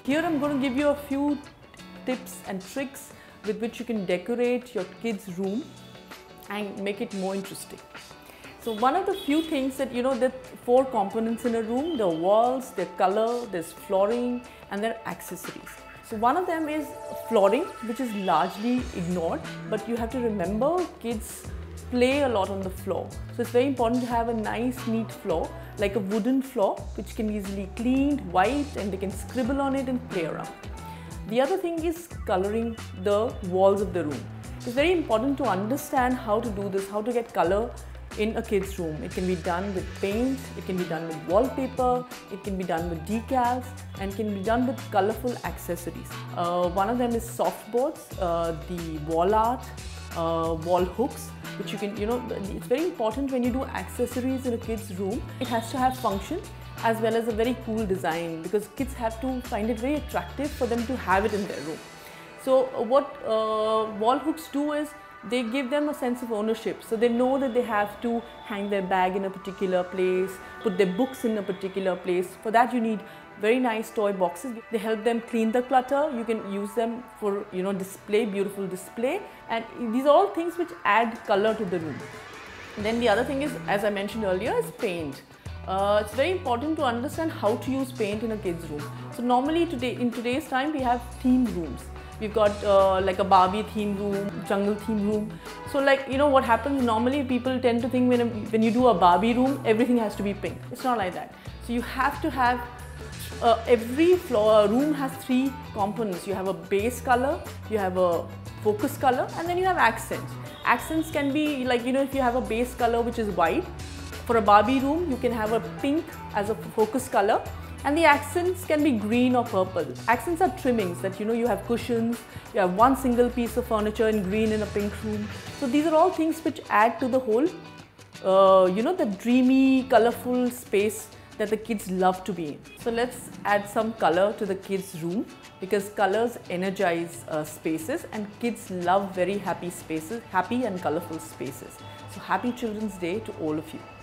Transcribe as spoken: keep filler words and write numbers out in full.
Here I'm going to give you a few tips and tricks with which you can decorate your kids' room and make it more interesting. So one of the few things that, you know, there are four components in a room: the walls, their color, there's flooring, and their accessories. So one of them is flooring, which is largely ignored, but you have to remember kids play a lot on the floor. So it's very important to have a nice neat floor, like a wooden floor, which can be easily cleaned, white, and they can scribble on it and play around. The other thing is coloring the walls of the room. It's very important to understand how to do this, how to get color in a kid's room. It can be done with paint, it can be done with wallpaper, it can be done with decals, and can be done with colorful accessories. Uh, one of them is softboards, uh, the wall art, uh, wall hooks, which you can, you know, it's very important when you do accessories in a kid's room. It has to have function as well as a very cool design, because kids have to find it very attractive for them to have it in their room. So uh, what uh, wall hooks do is they give them a sense of ownership. So they know that they have to hang their bag in a particular place, put their books in a particular place. For that you need very nice toy boxes. They help them clean the clutter. You can use them for, you know, display, beautiful display. And these are all things which add color to the room. And then the other thing is, as I mentioned earlier, is paint. Uh, it's very important to understand how to use paint in a kid's room. So normally today, in today's time, we have theme rooms. We've got uh, like a Barbie theme room, jungle theme room. So like, you know, what happens normally, people tend to think when, when you do a Barbie room, everything has to be pink. It's not like that. So you have to have, uh, every floor room has three components. You have a base color, you have a focus color, and then you have accents. Accents can be like, you know, if you have a base color which is white, for a Barbie room, you can have a pink as a focus color. And the accents can be green or purple. Accents are trimmings that, you know, you have cushions, you have one single piece of furniture in green in a pink room. So these are all things which add to the whole, uh, you know, the dreamy, colorful space that the kids love to be in. So let's add some color to the kids' room, because colors energize uh, spaces, and kids love very happy spaces, happy and colorful spaces. So happy Children's Day to all of you.